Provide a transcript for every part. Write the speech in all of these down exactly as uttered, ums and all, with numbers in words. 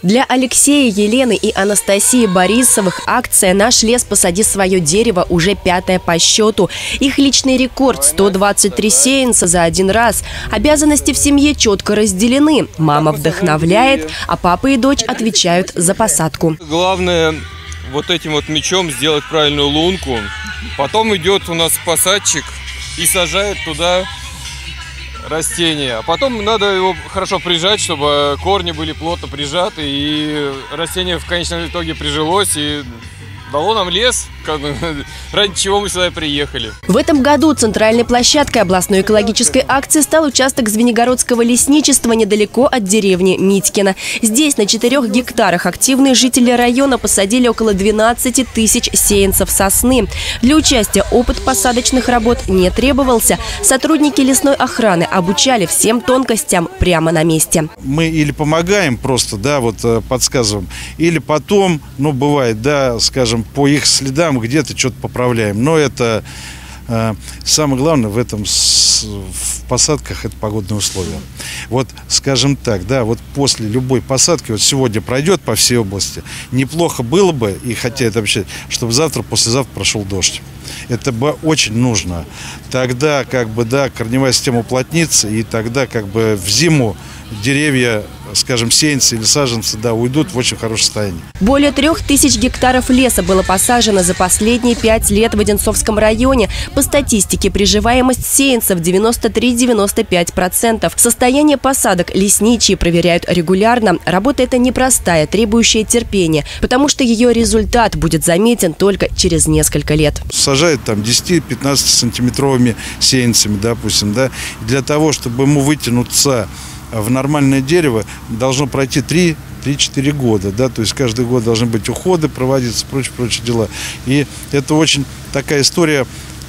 Для Алексея, Елены и Анастасии Борисовых акция «Наш лес, посади свое дерево» уже пятая по счету. Их личный рекорд – сто двадцать три сеянца за один раз. Обязанности в семье четко разделены. Мама вдохновляет, а папа и дочь отвечают за посадку. Главное вот этим вот мечом сделать правильную лунку. Потом идет у нас посадчик и сажает туда растение. А потом надо его хорошо прижать, чтобы корни были плотно прижаты, и растение в конечном итоге прижилось и дало нам лес, ради чего мы сюда и приехали. В этом году центральной площадкой областной экологической акции стал участок Звенигородского лесничества недалеко от деревни Митькино. Здесь на четырех гектарах активные жители района посадили около двенадцати тысяч сеянцев сосны. Для участия опыт посадочных работ не требовался. Сотрудники лесной охраны обучали всем тонкостям прямо на месте. Мы или помогаем просто, да, вот подсказываем, или потом, ну, бывает, да, скажем, по их следам где-то что-то поправляем. Но это э, самое главное в этом с, в посадках — это погодные условия. Вот, скажем так, да, вот после любой посадки, вот сегодня пройдет по всей области, неплохо было бы, и хотя это вообще, чтобы завтра, послезавтра прошел дождь. Это бы очень нужно. Тогда, как бы, да, корневая система уплотнится, и тогда, как бы, в зиму деревья, скажем, сеянцы или саженцы, да, уйдут в очень хорошее состояние. Более трех тысяч гектаров леса было посажено за последние пять лет в Одинцовском районе. По статистике, приживаемость сеянцев девяносто три — девяносто пять процентов. Состояние посадок лесничие проверяют регулярно. Работа эта непростая, требующая терпения, потому что ее результат будет заметен только через несколько лет. Сажают там десяти-пятнадцатисантиметровыми сеянцами, допустим, да. И для того, чтобы ему вытянуться в нормальное дерево, должно пройти три-четыре года, да, то есть каждый год должны быть уходы проводиться, прочие-прочие дела. И это очень такая история,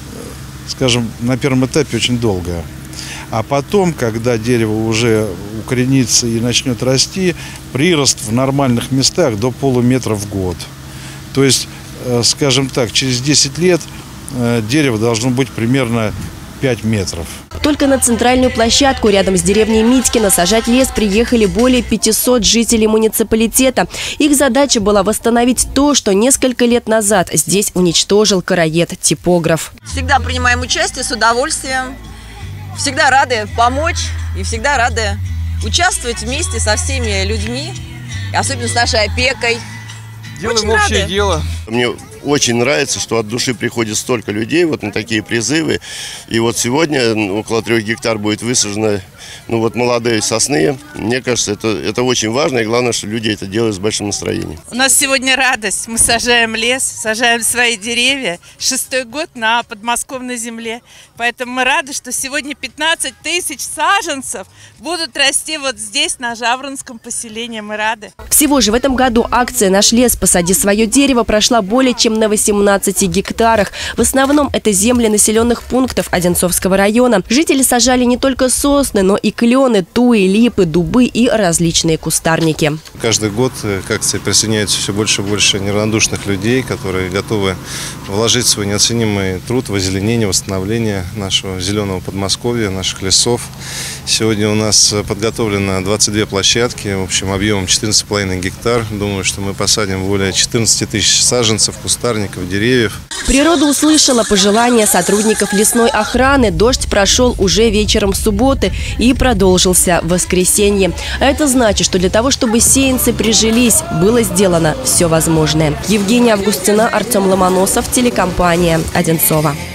скажем, на первом этапе очень долгая. А потом, когда дерево уже укоренится и начнет расти, прирост в нормальных местах до полуметра в год. То есть, скажем так, через десять лет дерево должно быть примерно пять метров. Только на центральную площадку рядом с деревней Митькино сажать лес приехали более пятисот жителей муниципалитета. Их задача была восстановить то, что несколько лет назад здесь уничтожил короед-типограф. Всегда принимаем участие с удовольствием, всегда рады помочь и всегда рады участвовать вместе со всеми людьми, особенно с нашей опекой. Делаем Очень общее рады. дело. Мне очень нравится, что от души приходит столько людей вот на такие призывы. И вот сегодня около трех гектар будет высажено, ну вот, молодые сосны. Мне кажется, это, это очень важно. И главное, что люди это делают с большим настроением. У нас сегодня радость. Мы сажаем лес, сажаем свои деревья. Шестой год на подмосковной земле. Поэтому мы рады, что сегодня пятнадцать тысяч саженцев будут расти вот здесь, на Жаворонском поселении. Мы рады. Всего же в этом году акция «Наш лес, посади свое дерево» прошла более чем на восемнадцати гектарах. В основном это земли населенных пунктов Одинцовского района. Жители сажали не только сосны, но и клены, туи, липы, дубы и различные кустарники. Каждый год к акции присоединяется все больше и больше неравнодушных людей, которые готовы вложить свой неоценимый труд в озеленение, восстановление нашего зеленого Подмосковья, наших лесов. Сегодня у нас подготовлено двадцать две площадки, в общем объемом четырнадцать с половиной гектар. Думаю, что мы посадим более четырнадцати тысяч саженцев, кустарников, деревьев. Природа услышала пожелания сотрудников лесной охраны. Дождь прошел уже вечером субботы и продолжился в воскресенье. Это значит, что для того, чтобы сеянцы прижились, было сделано все возможное. Евгения Августина, Артем Ломоносов, телекомпания «Одинцова».